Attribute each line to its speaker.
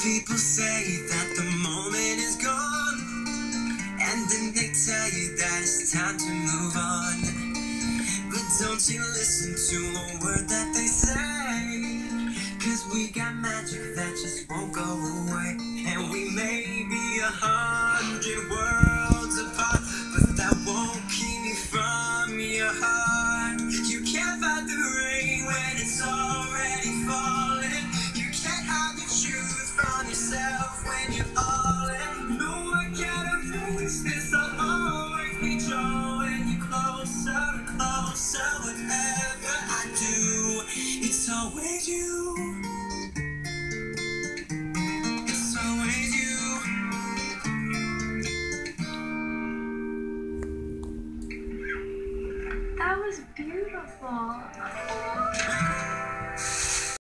Speaker 1: People say that the moment is gone, and then they tell you that it's time to move on. But don't you listen to a word that they say, 'cause we got magic that just won't go away. And we may be 100 worlds apart, but that won't keep me from your heart. You can't fight the rain when it's already falling. You can't hide the truth from yourself when you're all in. No, I can't erase this. I'll always be drawing you closer and closer. Whatever I do, it's always you. It's always you.
Speaker 2: That was beautiful.